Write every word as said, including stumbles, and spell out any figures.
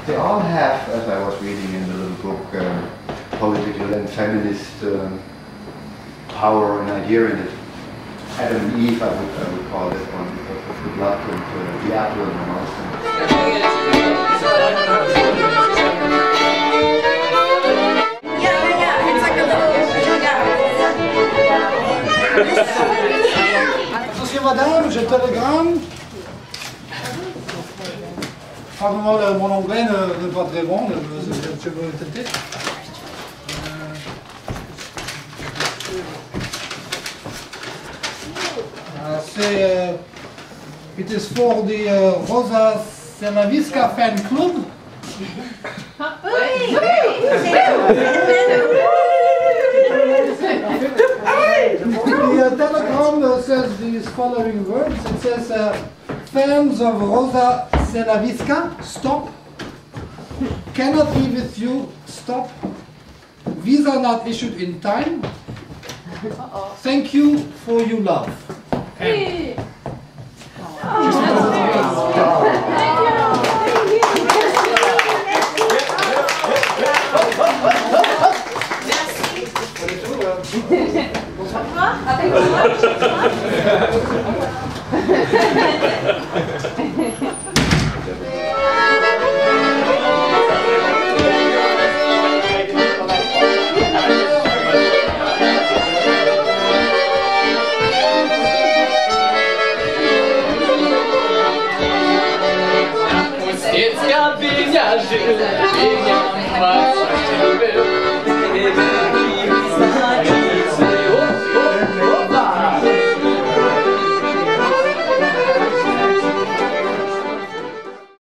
they all have, as I was reading in the little book, um, political and feminist um, power and idea in it. Adam and Eve, I would, I would call this one, because of the blood and uh, the apple and the mouse. Yeah, yeah, it's like a little, yeah. Attention madame, j'ai le télégramme. Pardon, le, mon anglais n'est pas très bon, je vais le tenter. Uh, c'est, uh, it is for the uh, Rosa Selaviska fan club. The uh, telegram uh, says these following words. It says, uh, fans of Rosa Selaviska, stop. Cannot be with you, stop. Visa not issued in time. Thank you for your love. Hey. It's got big, yeah,